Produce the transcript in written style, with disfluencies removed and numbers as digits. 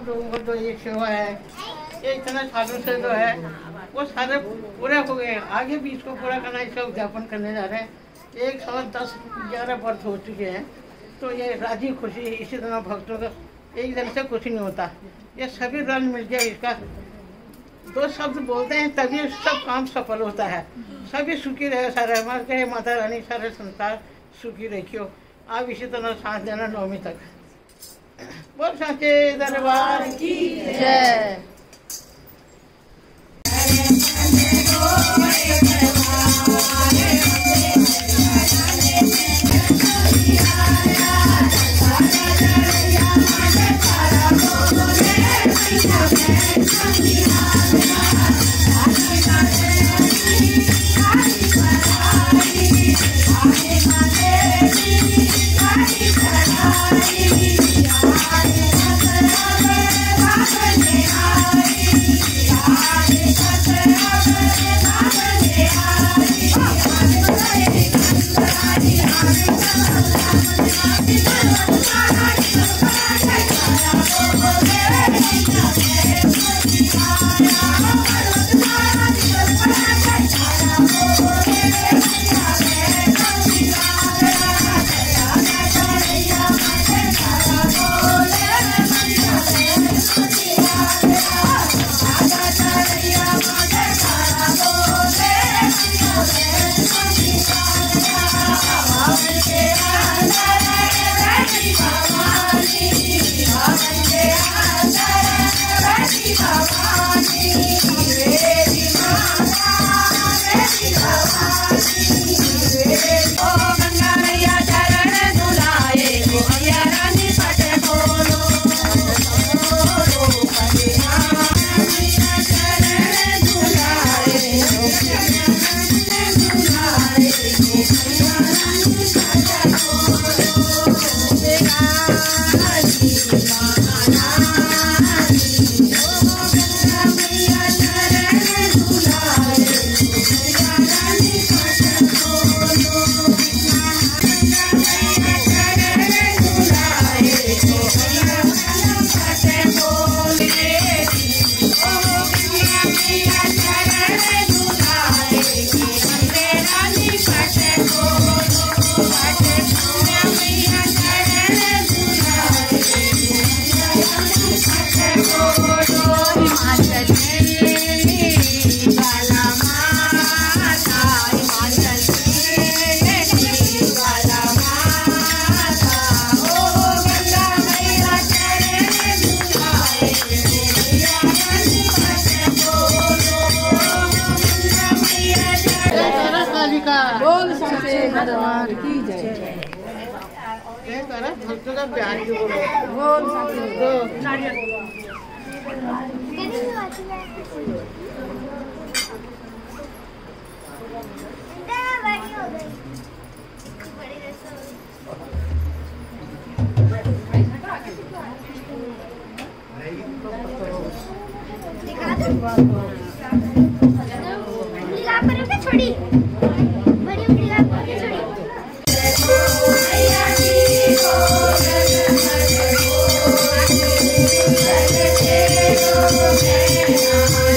आप लोगों को जो ये सेवा है, ये इतना सालों से जो है वो सारे पूरे हो गए। आगे भी इसको पूरा करना, इसका उद्यापन करने जा रहे हैं। 110-11 वर्ष हो चुके हैं, तो ये राजी खुशी इसी तरह भक्तों का एक दिन से कुछ नहीं होता। ये सभी रल मिल के इसका 2 शब्द बोलते हैं तभी सब काम सफल होता है। सभी सुखी रहे, सारे हमारे कहे माता रानी सारे संसार सुखी रखियो। आप इसी तरह साथ देना 9वीं तक। बोल साचे दरबार की जय। बोल साचे दरबार की जय। भक्तों का प्यार की बोल छोड़ी बड़ी